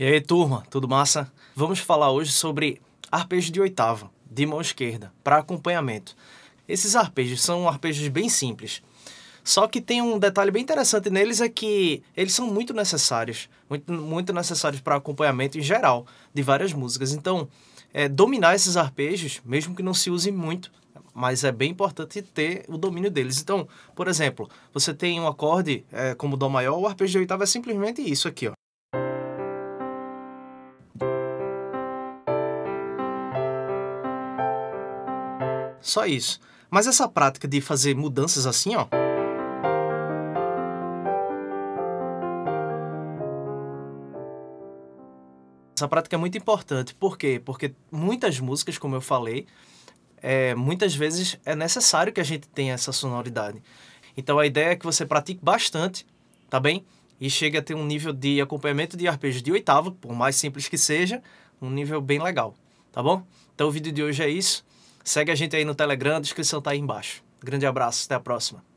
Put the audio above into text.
E aí, turma, tudo massa? Vamos falar hoje sobre arpejo de oitava, de mão esquerda, para acompanhamento. Esses arpejos são arpejos bem simples, só que tem um detalhe bem interessante neles, é que eles são muito necessários, muito necessários para acompanhamento em geral, de várias músicas. Então, dominar esses arpejos, mesmo que não se use muito, mas é bem importante ter o domínio deles. Então, por exemplo, você tem um acorde como Dó maior, o arpejo de oitava é simplesmente isso aqui, ó. Só isso. Mas essa prática de fazer mudanças assim, ó, essa prática é muito importante. Por quê? Porque muitas músicas, como eu falei, muitas vezes é necessário que a gente tenha essa sonoridade. Então a ideia é que você pratique bastante, tá bem? E chegue a ter um nível de acompanhamento de arpejos de oitava, por mais simples que seja, um nível bem legal, tá bom? Então o vídeo de hoje é isso. Segue a gente aí no Telegram, a descrição tá aí embaixo. Grande abraço, até a próxima.